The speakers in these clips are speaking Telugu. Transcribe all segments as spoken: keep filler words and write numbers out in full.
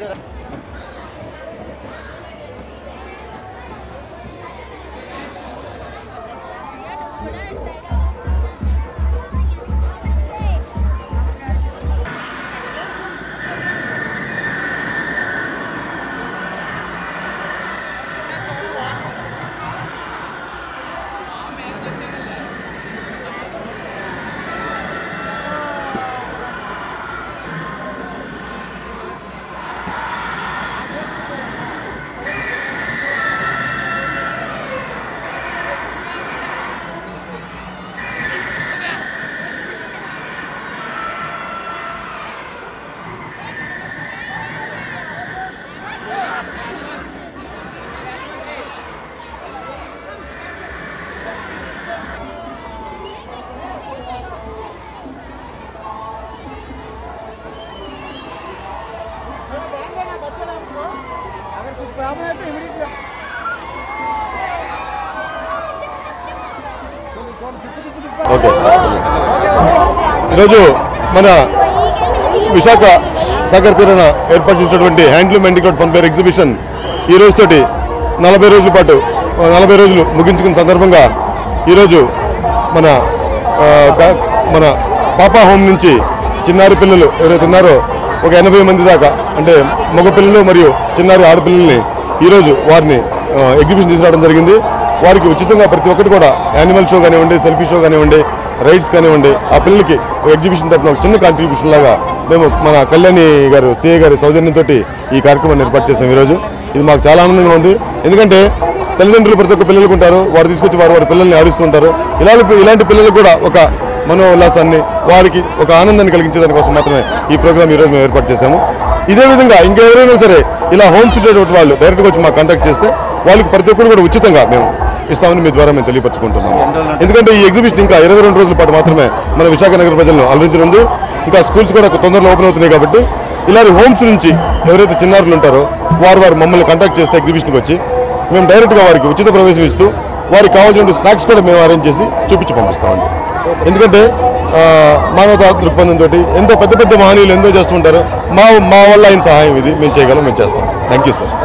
ఓకే, ఈరోజు మన విశాఖ సాగర్ తీరాన ఏర్పాటు చేసినటువంటి handloom handicraft fun fair exhibition ఈ రోజుతోటి నలభై రోజుల పాటు నలభై రోజులు ముగించుకున్న సందర్భంగా ఈరోజు మన మన పాపా హోమ్ నుంచి చిన్నారి పిల్లలు ఎవరైతే ఉన్నారో ఒక ఎనభై మంది దాకా అంటే మగపిల్లలు మరియు చిన్నారి ఆడపిల్లల్ని ఈరోజు వారిని ఎగ్జిబిషన్ తీసుకురావడం జరిగింది. వారికి ఉచితంగా ప్రతి ఒక్కటి కూడా యానిమల్ షో కానివ్వండి, సెల్ఫీ షో కానివ్వండి, రైడ్స్ కానివ్వండి, ఆ పిల్లలకి ఎగ్జిబిషన్ తరఫున చిన్న కాంట్రిబ్యూషన్ లాగా మేము మన కళ్యాణి గారు సిఐ గారి సౌజన్యంతో ఈ కార్యక్రమాన్ని ఏర్పాటు చేసాం. ఈరోజు ఇది మాకు చాలా ఆనందంగా ఉంది. ఎందుకంటే తల్లిదండ్రులు ప్రతి ఒక్క పిల్లలకు ఉంటారు, వారు తీసుకొచ్చి వారు వారి పిల్లల్ని ఆడిస్తుంటారు. ఇలాంటి ఇలాంటి పిల్లలకు కూడా ఒక మనోల్లాసాన్ని, వారికి ఒక ఆనందాన్ని కలిగించే దానికోసం మాత్రమే ఈ ప్రోగ్రామ్ ఈరోజు మేము ఏర్పాటు చేశాము. ఇదే విధంగా ఇంకెవరైనా సరే ఇలా హోమ్ సిటేటువంటి వాళ్ళు డైరెక్ట్గా వచ్చి మాకు కాంటాక్ట్ చేస్తే వాళ్ళకి ప్రతి ఒక్కరు కూడా ఉచితంగా మేము ఇస్తామని మీ ద్వారా మేము తెలియపరచుకుంటున్నాము. ఎందుకంటే ఈ ఎగ్జిబిషన్ ఇంకా ఇరవై రెండు రోజుల పాటు మాత్రమే మన విశాఖ నగర ప్రజలను అలరించనుంది. ఇంకా స్కూల్స్ కూడా తొందరలో ఓపెన్ అవుతున్నాయి కాబట్టి ఇలాంటి హోమ్స్ నుంచి ఎవరైతే చిన్నారులు ఉంటారో వారు వారు మమ్మల్ని కాంటాక్ట్ చేస్తే ఎగ్జిబిషన్కి వచ్చి మేము డైరెక్ట్గా వారికి ఉచిత ప్రవేశం ఇస్తూ వారికి కావాల్సిన స్నాక్స్ కూడా మేము అరేంజ్ చేసి చూపించి పంపిస్తామండి. ఎందుకంటే మానవతా దృక్పథంతో ఎంతో పెద్ద పెద్ద మహనీయులు ఎంతో చేస్తుంటారు. మా మా వల్ల అయిన సహాయం ఇది మేము చేయగలం, మేము చేస్తాం. Thank you sir.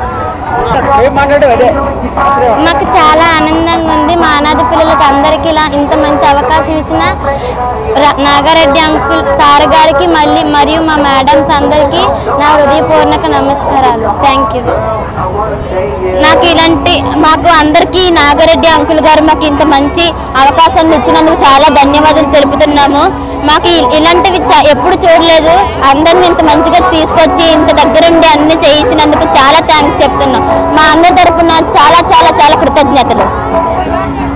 మాకు చాలా ఆనందంగా ఉంది. మా అనాథ పిల్లలకి అందరికీ ఇలా ఇంత మంచి అవకాశం ఇచ్చిన నాగారెడ్డి అంకుల్ సార్ గారికి మళ్ళీ మరియు మా మేడమ్స్ అందరికీ నా హృదయపూర్వక నమస్కారాలు. Thank you. నాకు ఇలాంటి మాకు అందరికీ నాగారెడ్డి అంకుల్ గారు మాకు ఇంత మంచి అవకాశాన్ని ఇచ్చినందుకు చాలా ధన్యవాదాలు తెలుపుతున్నాము. మాకు ఇలాంటివి ఎప్పుడు చూడలేదు. అందరిని ఇంత మంచిగా తీసుకొచ్చి ఇంత దగ్గరుండి అన్ని చేయించినందుకు చాలా థ్యాంక్స్ చెప్తున్నాం. మా అందరి తరపున చాలా చాలా చాలా కృతజ్ఞతలు.